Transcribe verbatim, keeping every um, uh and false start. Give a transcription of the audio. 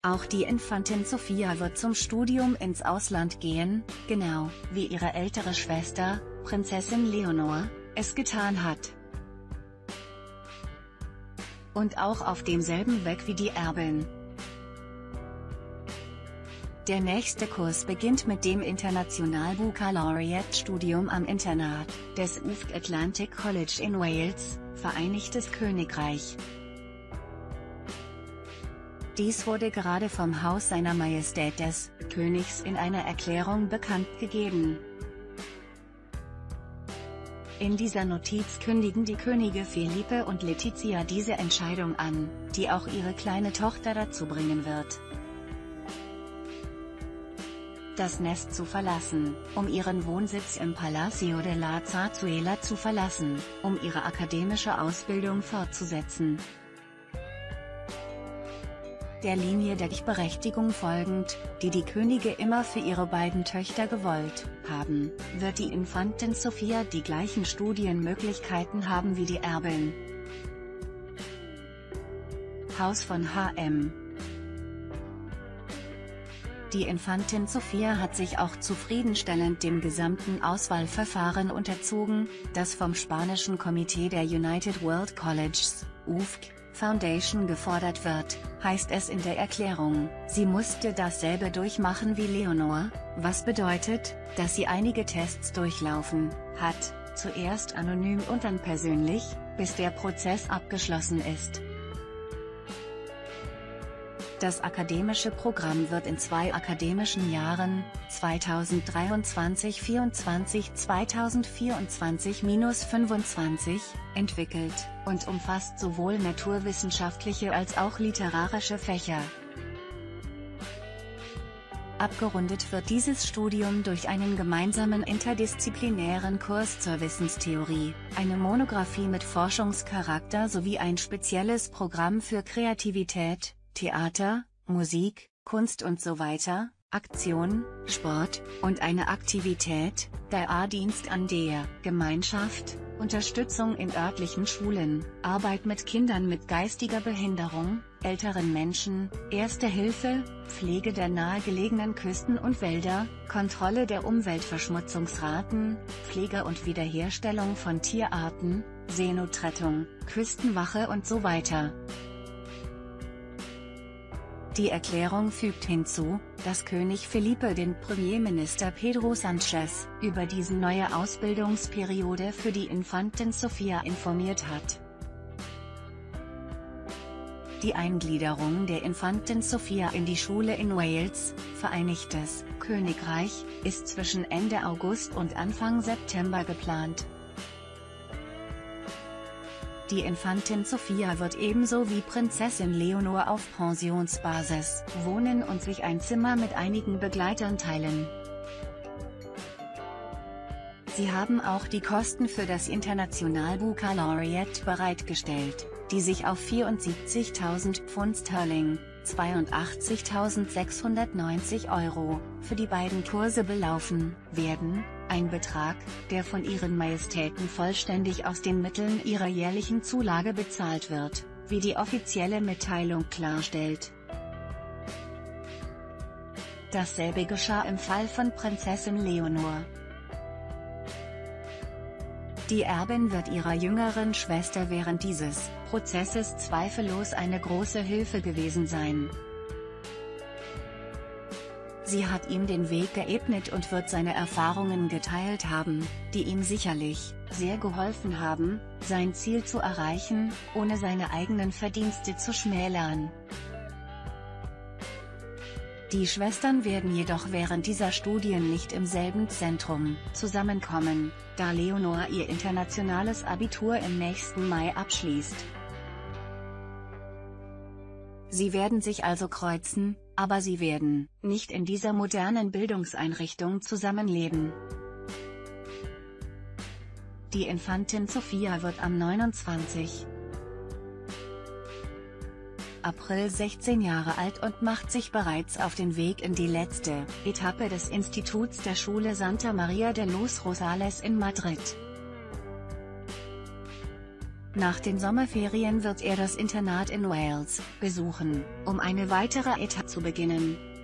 Auch die Infantin Sophia wird zum Studium ins Ausland gehen, genau wie ihre ältere Schwester, Prinzessin Leonor, es getan hat. Und auch auf demselben Weg wie die Erbin. Der nächste Kurs beginnt mit dem International Baccalaureate-Studium am Internat des U V C Atlantic College in Wales, Vereinigtes Königreich. Dies wurde gerade vom Haus seiner Majestät des Königs in einer Erklärung bekannt gegeben. In dieser Notiz kündigen die Könige Felipe und Letizia diese Entscheidung an, die auch ihre kleine Tochter dazu bringen wird, das Nest zu verlassen, um ihren Wohnsitz im Palacio de la Zarzuela zu verlassen, um ihre akademische Ausbildung fortzusetzen. Der Linie der Gleichberechtigung folgend, die die Könige immer für ihre beiden Töchter gewollt haben, wird die Infantin Sophia die gleichen Studienmöglichkeiten haben wie die Erbin. Haus von H M. Die Infantin Sophia hat sich auch zufriedenstellend dem gesamten Auswahlverfahren unterzogen, das vom spanischen Komitee der United World Colleges, U V C, Foundation gefordert wird, heißt es in der Erklärung. Sie musste dasselbe durchmachen wie Leonor, was bedeutet, dass sie einige Tests durchlaufen hat, zuerst anonym und dann persönlich, bis der Prozess abgeschlossen ist. Das akademische Programm wird in zwei akademischen Jahren, zweitausenddreiundzwanzig vierundzwanzig zweitausendvierundzwanzig fünfundzwanzig, entwickelt, und umfasst sowohl naturwissenschaftliche als auch literarische Fächer. Abgerundet wird dieses Studium durch einen gemeinsamen interdisziplinären Kurs zur Wissenstheorie, eine Monographie mit Forschungscharakter sowie ein spezielles Programm für Kreativität, Theater, Musik, Kunst und so weiter, Aktion, Sport, und eine Aktivität, der A-Dienst an der Gemeinschaft, Unterstützung in örtlichen Schulen, Arbeit mit Kindern mit geistiger Behinderung, älteren Menschen, Erste Hilfe, Pflege der nahegelegenen Küsten und Wälder, Kontrolle der Umweltverschmutzungsraten, Pflege und Wiederherstellung von Tierarten, Seenotrettung, Küstenwache und so weiter. Die Erklärung fügt hinzu, dass König Felipe den Premierminister Pedro Sánchez über diese neue Ausbildungsperiode für die Infantin Sophia informiert hat. Die Eingliederung der Infantin Sophia in die Schule in Wales, Vereinigtes Königreich, ist zwischen Ende August und Anfang September geplant. Die Infantin Sophia wird ebenso wie Prinzessin Leonor auf Pensionsbasis wohnen und sich ein Zimmer mit einigen Begleitern teilen. Sie haben auch die Kosten für das International Baccalaureate bereitgestellt, die sich auf vierundsiebzigtausend Pfund Sterling, zweiundachtzigtausendsechshundertneunzig Euro, für die beiden Kurse belaufen werden, ein Betrag, der von ihren Majestäten vollständig aus den Mitteln ihrer jährlichen Zulage bezahlt wird, wie die offizielle Mitteilung klarstellt. Dasselbe geschah im Fall von Prinzessin Leonor. Die Erbin wird ihrer jüngeren Schwester während dieses Prozesses zweifellos eine große Hilfe gewesen sein. Sie hat ihm den Weg geebnet und wird seine Erfahrungen geteilt haben, die ihm sicherlich sehr geholfen haben, sein Ziel zu erreichen, ohne seine eigenen Verdienste zu schmälern. Die Schwestern werden jedoch während dieser Studien nicht im selben Zentrum zusammenkommen, da Leonor ihr internationales Abitur im nächsten Mai abschließt. Sie werden sich also kreuzen, aber sie werden nicht in dieser modernen Bildungseinrichtung zusammenleben. Die Infantin Sophia wird am neunundzwanzigsten April sechzehn Jahre alt und macht sich bereits auf den Weg in die letzte Etappe des Instituts der Schule Santa María de los Rosales in Madrid. Nach den Sommerferien wird er das Internat in Wales besuchen, um eine weitere E T H zu beginnen.